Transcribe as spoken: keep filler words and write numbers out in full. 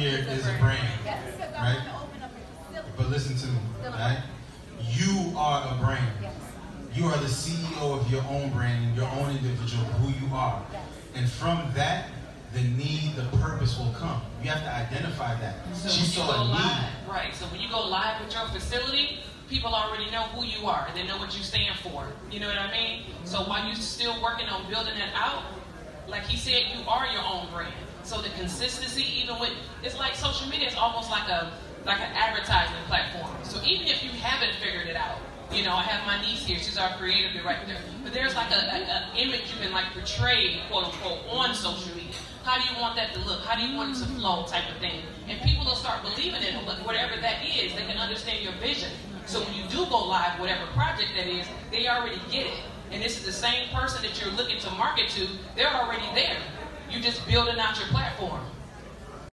here is a brand, right? But listen to me, right? You are a brand. You are the C E O of your own brand, your own individual, who you are. And from that, the need, the purpose will come. You have to identify that. So she when saw you go a need. live, right? So when you go live with your facility, people already know who you are. They know what you stand for. You know what I mean? So while you're still working on building that out, like he said, you are your own brand. So the consistency, even with, it's like social media is almost like a like an advertising platform. So even if you haven't figured it out, you know, I have my niece here, she's our creative director, but there's like an image you can like portray, quote unquote, on social media. How do you want that to look? How do you want it to flow, type of thing? And people will start believing in it, whatever that is. They can understand your vision. So when you do go live, whatever project that is, they already get it. And this is the same person that you're looking to market to, they're already there. You're just building out your platform.